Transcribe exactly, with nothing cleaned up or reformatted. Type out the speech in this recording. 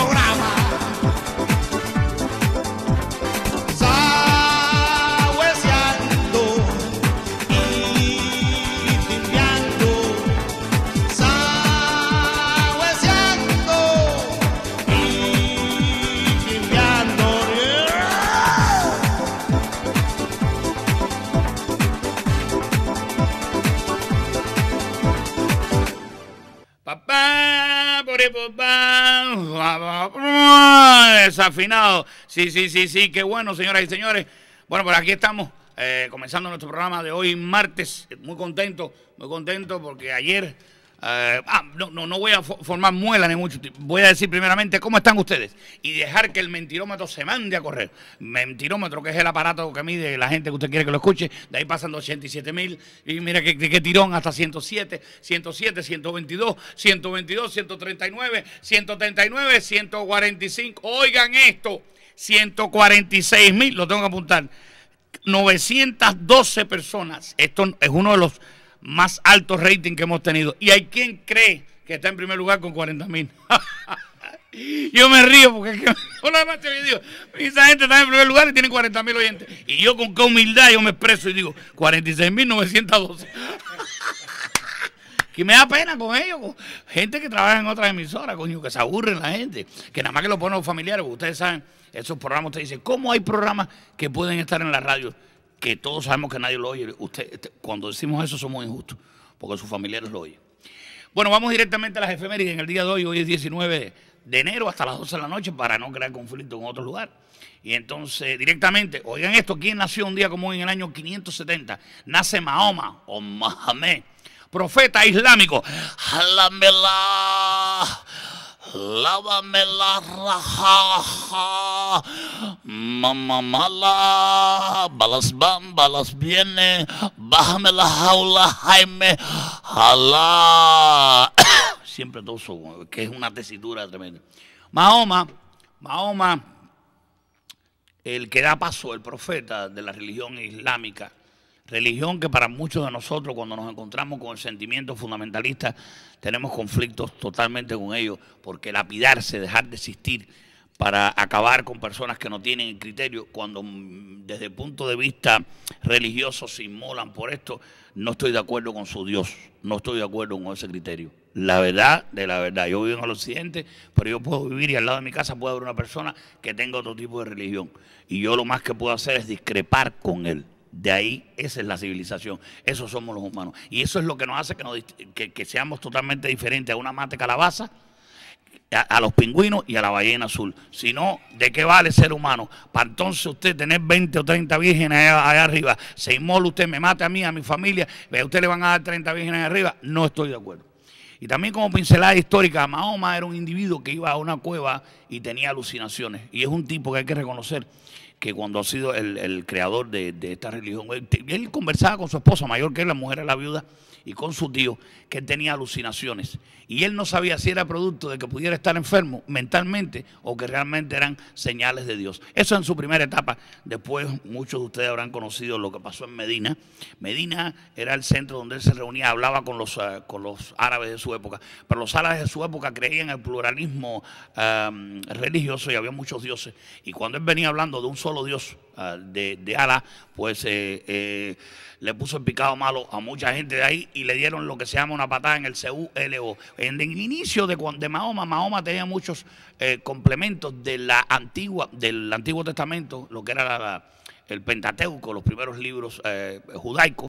programa. Sabueseando y timbiando, sabueseando y timbiando. Papá, por ahí, papá, desafinado. Sí, sí, sí, sí, qué bueno, señoras y señores. Bueno, pues aquí estamos, eh, comenzando nuestro programa de hoy, martes. Muy contento, muy contento porque ayer, eh, ah, no, no, no voy a fo formar muela ni mucho. Voy a decir primeramente cómo están ustedes y dejar que el mentirómetro se mande a correr. Mentirómetro, que es el aparato que mide la gente que usted quiere que lo escuche. De ahí pasan ochenta y siete mil y mira qué, qué tirón hasta ciento siete, ciento siete, ciento veintidós, ciento veintidós, ciento treinta y nueve, ciento treinta y nueve, ciento cuarenta y cinco. Oigan esto, ciento cuarenta y seis mil, lo tengo que apuntar. novecientas doce personas. Esto es uno de los más altos ratings que hemos tenido. Y hay quien cree que está en primer lugar con cuarenta mil. Yo me río porque es que una noche yo digo, esa gente está en primer lugar y tiene cuarenta mil oyentes. Y yo con qué humildad yo me expreso y digo, cuarenta y seis mil novecientos doce. Que me da pena con ellos, con gente que trabaja en otras emisoras, coño, que se aburren la gente, que nada más que lo ponen los familiares, porque ustedes saben, esos programas, ustedes dicen, ¿cómo hay programas que pueden estar en la radio? Que todos sabemos que nadie lo oye. Usted, cuando decimos eso somos injustos, porque sus familiares lo oyen. Bueno, vamos directamente a las efemérides en el día de hoy. Hoy es diecinueve de enero hasta las doce de la noche para no crear conflicto en otro lugar. Y entonces, directamente, oigan esto, ¿quién nació un día como hoy en el año quinientos setenta? Nace Mahoma o Mahomet, profeta islámico. Jalamela, lávamela, raja, mamá mala, balas van, balas viene, bájame la jaula, Jaime, jalá. Siempre toso, que es una tesitura tremenda. Mahoma, Mahoma, el que da paso, el profeta de la religión islámica, religión que para muchos de nosotros cuando nos encontramos con el sentimiento fundamentalista tenemos conflictos totalmente con ellos, porque lapidarse, dejar de existir para acabar con personas que no tienen el criterio, cuando desde el punto de vista religioso se inmolan por esto, no estoy de acuerdo con su Dios, no estoy de acuerdo con ese criterio. La verdad de la verdad, yo vivo en el occidente, pero yo puedo vivir y al lado de mi casa puede haber una persona que tenga otro tipo de religión y yo lo más que puedo hacer es discrepar con él. De ahí, esa es la civilización, esos somos los humanos. Y eso es lo que nos hace que, nos, que, que seamos totalmente diferentes a una mate calabaza, a, a los pingüinos y a la ballena azul. Si no, ¿de qué vale ser humano? Para entonces usted tener veinte o treinta vírgenes allá, allá arriba, se inmola usted, me mate a mí, a mi familia, a usted le van a dar treinta vírgenes allá arriba, no estoy de acuerdo. Y también como pincelada histórica, Mahoma era un individuo que iba a una cueva y tenía alucinaciones. Y es un tipo que hay que reconocer que cuando ha sido el, el creador de, de esta religión, él, él conversaba con su esposa mayor que él, la mujer era la viuda, y con su tío, que él tenía alucinaciones. Y él no sabía si era producto de que pudiera estar enfermo mentalmente o que realmente eran señales de Dios. Eso en su primera etapa. Después muchos de ustedes habrán conocido lo que pasó en Medina. Medina era el centro donde él se reunía, hablaba con los, uh, con los árabes de su época. Pero los árabes de su época creían en el pluralismo um, religioso y había muchos dioses. Y cuando él venía hablando de un solo Dios, uh, de, de Alá, pues eh, eh, le puso el picado malo a mucha gente de ahí y le dieron lo que se llama una patada en el C U L O. En el inicio de, de Mahoma, Mahoma tenía muchos eh, complementos de la antigua, del Antiguo Testamento, lo que era la, la, el Pentateuco, los primeros libros eh, judaicos.